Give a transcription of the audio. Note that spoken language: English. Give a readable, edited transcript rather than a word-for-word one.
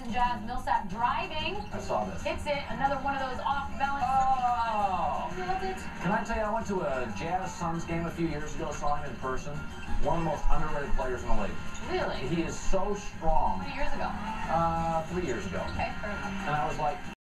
and Jazz. Mislap driving. I saw this. Hits it. Another one of those off-balance. Oh! You loved it? Can I tell you, I went to a Jazz Suns game a few years ago, saw him in person. One of the most underrated players in the league. Really? He is so strong. How many years ago? 3 years ago. Okay, fair enough. And I was like,